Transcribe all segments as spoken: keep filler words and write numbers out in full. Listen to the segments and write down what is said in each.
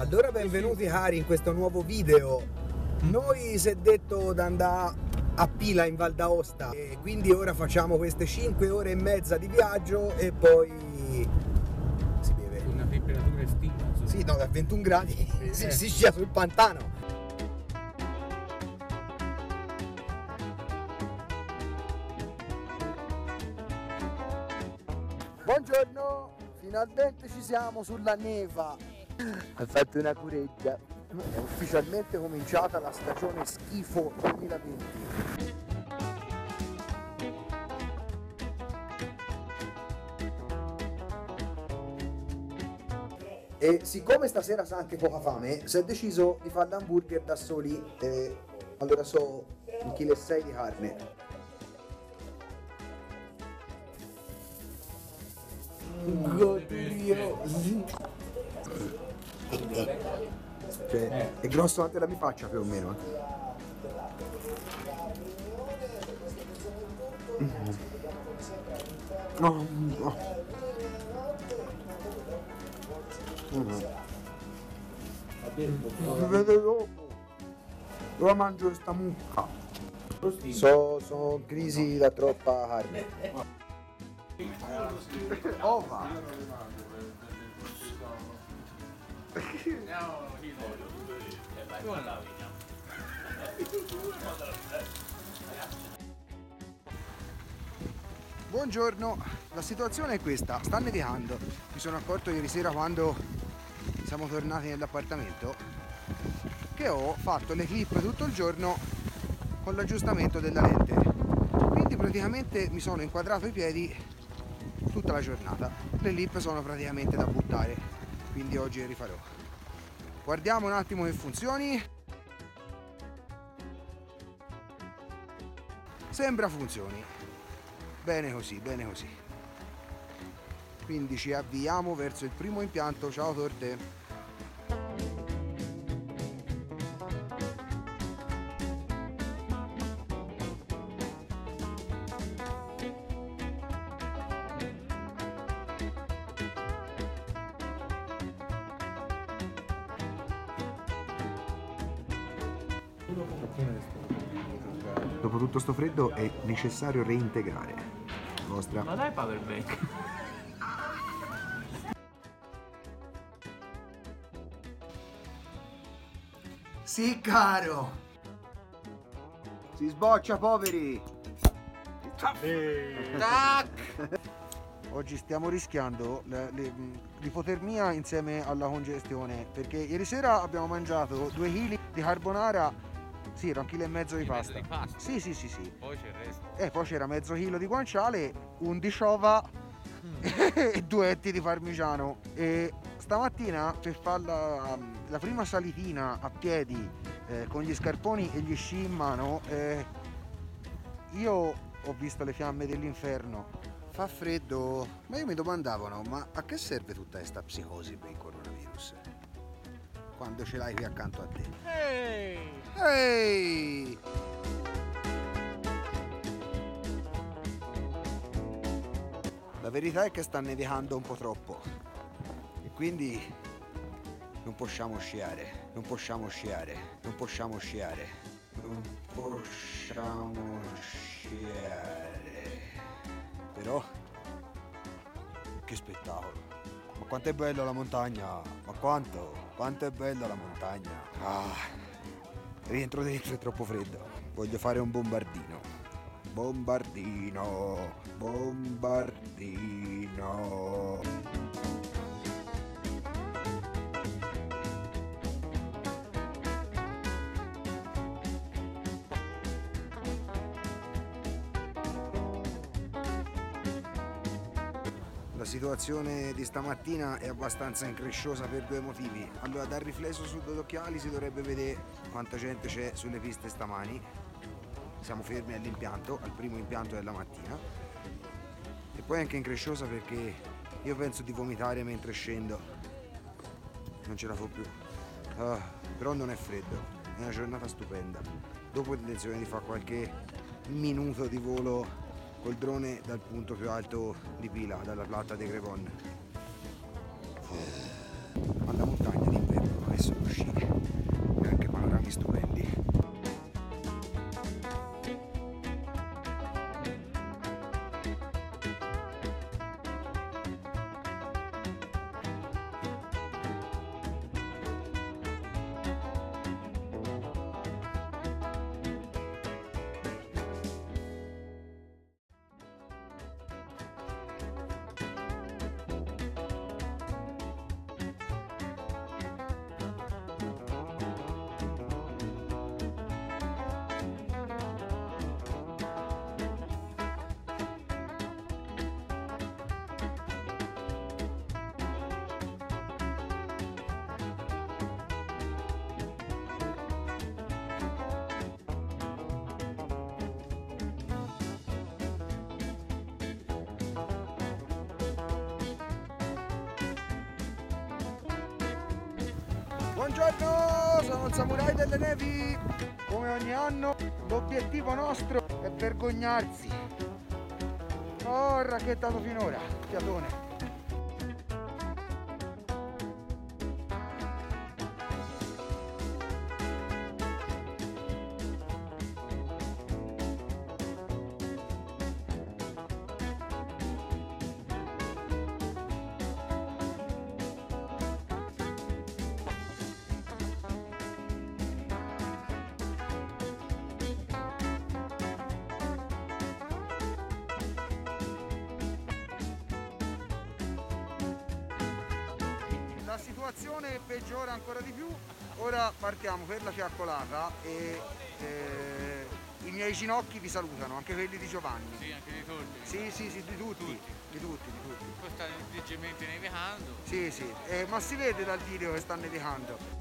Allora benvenuti cari in questo nuovo video. Noi si è detto di andare a Pila in Val d'Aosta e quindi ora facciamo queste cinque ore e mezza di viaggio e poi si beve. Una temperatura estiva. Sì, no, da ventuno gradi si, si scia sul pantano. Buongiorno, finalmente ci siamo sulla neva. Ha fatto una cureggia. È ufficialmente cominciata la stagione schifo duemilaventi. E siccome stasera sa anche poca fame, si è deciso di fare l'hamburger da soli. E allora so un chilo e sei di carne. Godiosi. Cioè, è grosso anche la mi faccia più o meno. Mm. Oh, oh. Mm. Mi vede dopo. Io mangio questa mucca. So, sono crisi da troppa carne. Ova. Buongiorno, la situazione è questa, sta nevicando. Mi sono accorto ieri sera quando siamo tornati nell'appartamento che ho fatto le clip tutto il giorno con l'aggiustamento della lente. Quindi praticamente mi sono inquadrato i piedi tutta la giornata. Le clip sono praticamente da buttare, quindi oggi le rifarò. Guardiamo un attimo che funzioni. Sembra funzioni. Bene così, bene così. Quindi ci avviamo verso il primo impianto. Ciao torte. Dopo tutto sto freddo è necessario reintegrare. Vostra. Ma dai power bank. Sì, caro. Si sboccia, poveri. Tac. Oggi stiamo rischiando l'ipotermia insieme alla congestione, perché ieri sera abbiamo mangiato due chili di carbonara. Sì, era un chilo e mezzo di pasta. di pasta. Sì, sì, sì, sì. Poi c'è il resto. E poi c'era mezzo chilo di guanciale, undiciova mm. e due etti di parmigiano. E stamattina per fare la, la prima salitina a piedi eh, con gli scarponi e gli sci in mano, eh, io ho visto le fiamme dell'inferno. Fa freddo, ma io mi domandavo, no, ma a che serve tutta questa psicosi per il coronavirus? Quando ce l'hai qui accanto a te. Ehi! Ehi! La verità è che sta nevicando un po' troppo e quindi non possiamo sciare, non possiamo sciare, non possiamo sciare, non possiamo sciare. Però, che spettacolo! Ma quanto è bella la montagna! Ma quanto! Quanto è bella la montagna! Ah, rientro dentro, è troppo freddo. Voglio fare un bombardino. Bombardino! Bombardino! La situazione di stamattina è abbastanza incresciosa per due motivi. Allora, dal riflesso su due occhiali si dovrebbe vedere quanta gente c'è sulle piste stamani. Siamo fermi all'impianto, al primo impianto della mattina. E poi è anche incresciosa perché io penso di vomitare mentre scendo. Non ce la fo più. Ah, però non è freddo, è una giornata stupenda. Dopo ho intenzione di fare qualche minuto di volo col drone dal punto più alto di Pila, dalla Plata de Crepon. Ma la montagna d'inverno messo gli sci e anche panorami stupendi. Buongiorno, sono il Samurai delle Nevi. Come ogni anno l'obiettivo nostro è vergognarsi. Oh, racchettato finora, fiatone. La situazione peggiora ancora di più, ora partiamo per la fiaccolata e eh, i miei ginocchi vi salutano, anche quelli di Giovanni. Sì, anche di tutti. Sì, sì, sì, di tutti, Tutti. di tutti, di tutti. Poi sta leggermente nevicando. Sì, sì, eh, ma si vede dal video che sta nevicando.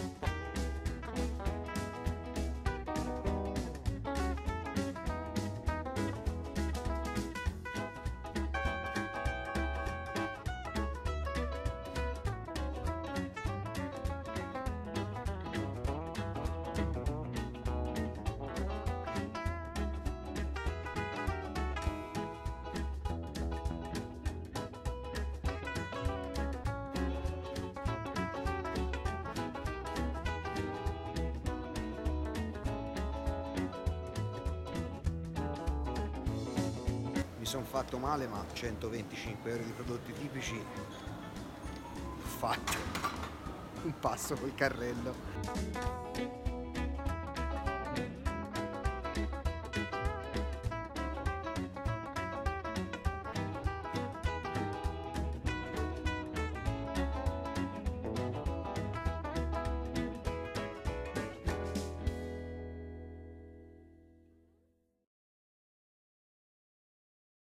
Mi sono fatto male, ma centoventicinque euro di prodotti tipici ho fatto un passo col carrello.